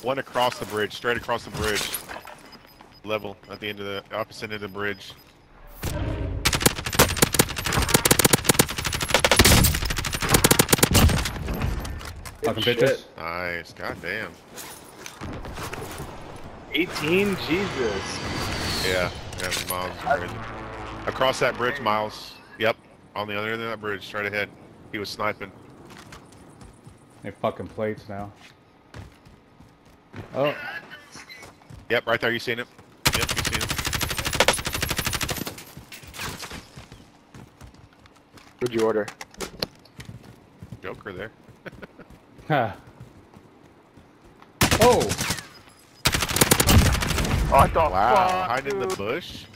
One across the bridge, straight across the bridge. Level at the end of the opposite end of the bridge. Fucking bitches. Nice, goddamn. 18, Jesus. Yeah, Miles is crazy. Across that bridge, Miles. Yep, on the other end of that bridge, straight ahead. He was sniping. They fucking plates now. Oh. Yep, right there. You seen him? Yep, you seen him. What'd you order? Joker there. Ha. Oh. What the Wow, fuck, hiding in the dude? bush.